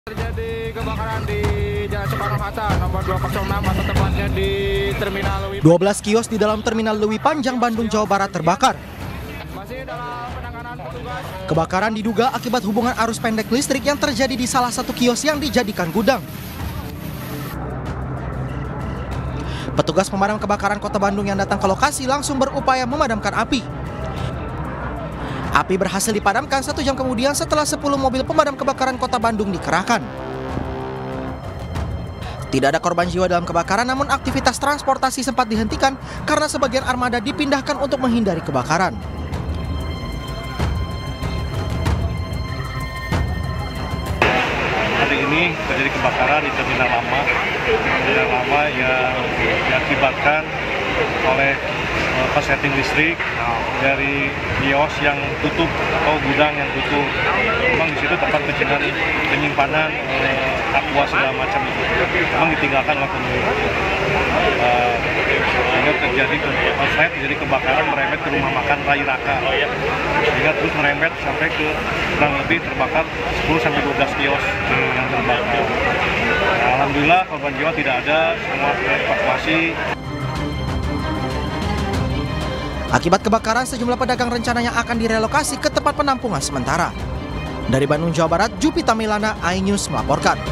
Terjadi kebakaran di Jalan Soekarno-Hatta nomor 206 atau tepatnya di Terminal Lewi. 12 kios di dalam Terminal Lewi Panjang, Bandung, Jawa Barat terbakar. Masih dalam penanganan petugas. Kebakaran diduga akibat hubungan arus pendek listrik yang terjadi di salah satu kios yang dijadikan gudang. Petugas pemadam kebakaran Kota Bandung yang datang ke lokasi langsung berupaya memadamkan api. Api berhasil dipadamkan 1 jam kemudian setelah 10 mobil pemadam kebakaran Kota Bandung dikerahkan. Tidak ada korban jiwa dalam kebakaran, namun aktivitas transportasi sempat dihentikan karena sebagian armada dipindahkan untuk menghindari kebakaran. Hari ini terjadi kebakaran di terminal lama yang diakibatkan oleh korsleting listrik dari kios yang tutup atau gudang yang tutup. Memang di situ tempat penyimpanan aqua segala macam itu. Memang ditinggalkan oleh penghuni. Sehingga terjadi kebakaran merembet ke rumah makan Rai Raka. Sehingga terus merembet sampai ke kurang lebih terbakar 10-12 kios yang terbakar. Alhamdulillah korban jiwa tidak ada, semua evakuasi. Akibat kebakaran, sejumlah pedagang rencananya akan direlokasi ke tempat penampungan sementara. Dari Bandung, Jawa Barat, Jupita Milana, iNews melaporkan.